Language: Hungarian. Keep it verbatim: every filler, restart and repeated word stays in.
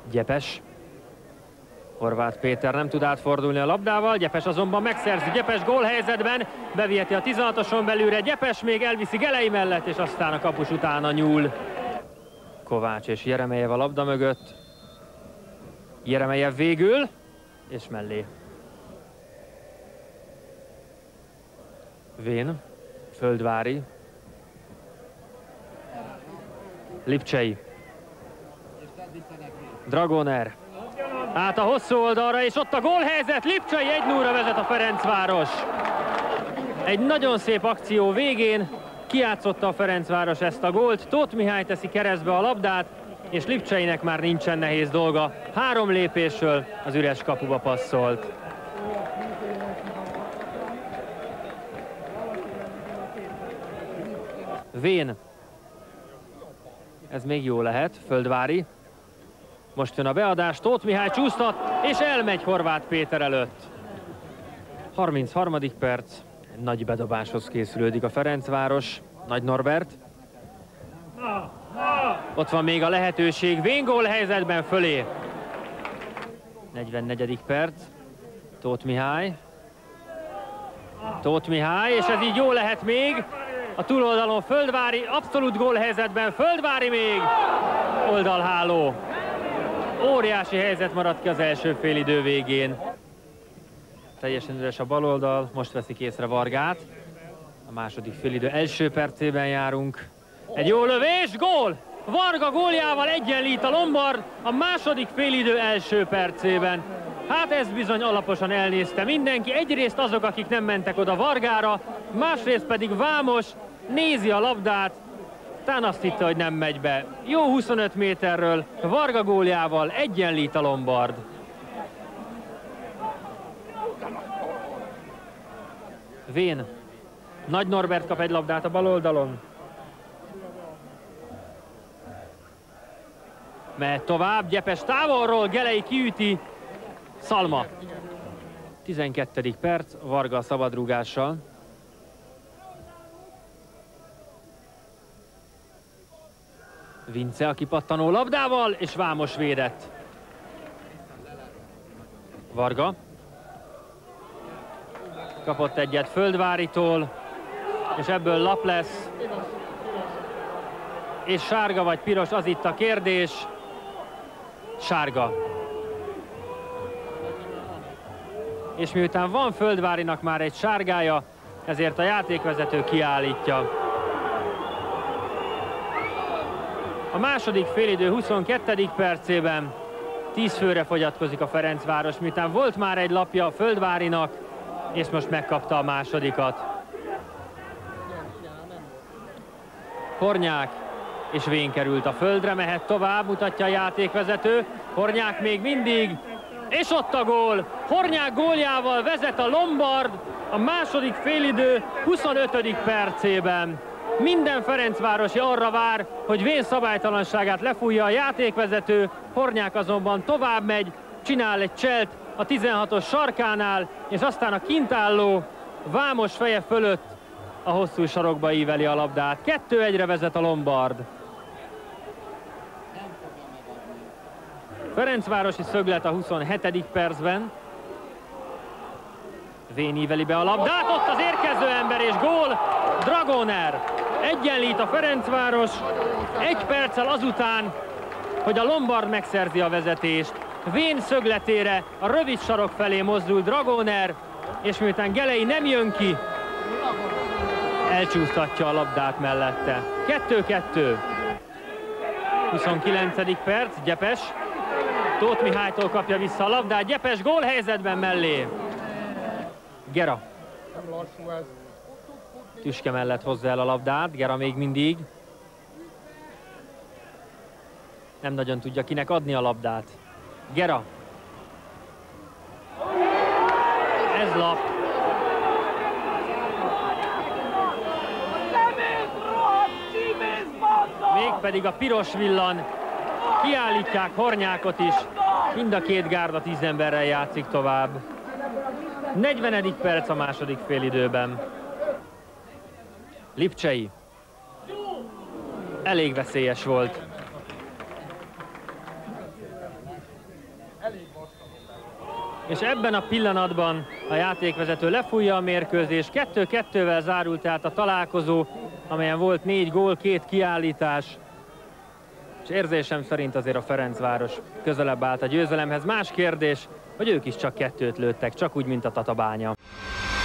Gyepes. Horváth Péter nem tud átfordulni a labdával, Gyepes azonban megszerzi, Gyepes gólhelyzetben, beviheti a tizenhatoson belülre, Gyepes még elviszi Gelei mellett, és aztán a kapus utána nyúl. Kovács és Jeremejev a labda mögött. Jeremejev végül, és mellé. Vén, Földvári, Lipcsei, Dragoner, át a hosszú oldalra, és ott a gólhelyzet, Lipcsei egy nullra vezet a Ferencváros. Egy nagyon szép akció végén kijátszotta a Ferencváros ezt a gólt, Tóth Mihály teszi keresztbe a labdát, és Lipcseinek már nincsen nehéz dolga. Három lépésről az üres kapuba passzolt. Vén. Ez még jó lehet, Földvári. Most jön a beadás, Tóth Mihály csúsztat, és elmegy Horváth Péter előtt. harmincharmadik perc, nagy bedobáshoz készülődik a Ferencváros. Nagy Norbert. Ott van még a lehetőség, Vén gólhelyzetben fölé. negyvennegyedik perc, Tóth Mihály. Tóth Mihály, és ez így jó lehet még. A túloldalon Földvári, abszolút gólhelyzetben, Földvári még. Oldalháló. Óriási helyzet maradt ki az első félidő végén. Teljesen üres a baloldal, most veszik észre Vargát. A második félidő első percében járunk. Egy jó lövés, gól! Varga góljával egyenlít a Lombard a második félidő első percében. Hát ez bizony alaposan elnézte mindenki. Egyrészt azok, akik nem mentek oda Vargára, másrészt pedig Vámos nézi a labdát, tán azt hitte, hogy nem megy be. Jó huszonöt méterről Varga góljával egyenlít a Lombard. Vén. Nagy Norbert kap egy labdát a bal oldalon. Mehet tovább, Gyepes távolról, Gelei kiüti. Szalma. tizenkettedik perc, Varga a szabadrúgással. Vince a kipattanó labdával, és Vámos védett. Varga. Kapott egyet Földváritól, és ebből lap lesz. És sárga vagy piros, az itt a kérdés. Sárga. És miután van Földvárinak már egy sárgája, ezért a játékvezető kiállítja. A második félidő huszonkettedik percében tíz főre fogyatkozik a Ferencváros, miután volt már egy lapja a Földvárinak, és most megkapta a másodikat. Hornyák és Vén került a földre, mehet tovább, mutatja a játékvezető. Hornyák még mindig, és ott a gól! Hornyák góljával vezet a Lombard a második félidő huszonötödik percében. Minden ferencvárosi arra vár, hogy Vén szabálytalanságát lefújja a játékvezető. Hornyák azonban tovább megy, csinál egy cselt a tizenhatos sarkánál, és aztán a kintálló Vámos feje fölött a hosszú sarokba íveli a labdát. kettő egyre vezet a Lombard. Ferencvárosi szöglet a huszonhetedik percben. Vén íveli be a labdát, ott az érkező ember és gól! Dragoner egyenlít a Ferencváros egy perccel azután, hogy a Lombard megszerzi a vezetést. Vén szögletére a rövid sarok felé mozdul Dragoner, és miután Gelei nem jön ki, elcsúsztatja a labdát mellette. kettő kettő. huszonkilencedik perc, Gyepes. Tóth Mihálytól kapja vissza a labdát, Gyepes gólhelyzetben mellé. Gera. Tüske mellett hozza el a labdát, Gera még mindig. Nem nagyon tudja kinek adni a labdát. Gera. Ez lap. Mégpedig a piros villan. Kiállítják Hornyákot is. Mind a két gárda tíz emberrel játszik tovább. negyvenedik perc a második félidőben. Lipcsei. Elég veszélyes volt. És ebben a pillanatban a játékvezető lefújja a mérkőzést. kettő kettővel zárult tehát a találkozó, amelyen volt négy gól, két kiállítás. És érzésem szerint azért a Ferencváros közelebb állt a győzelemhez. Más kérdés, hogy ők is csak kettőt lőttek, csak úgy, mint a Tatabánya.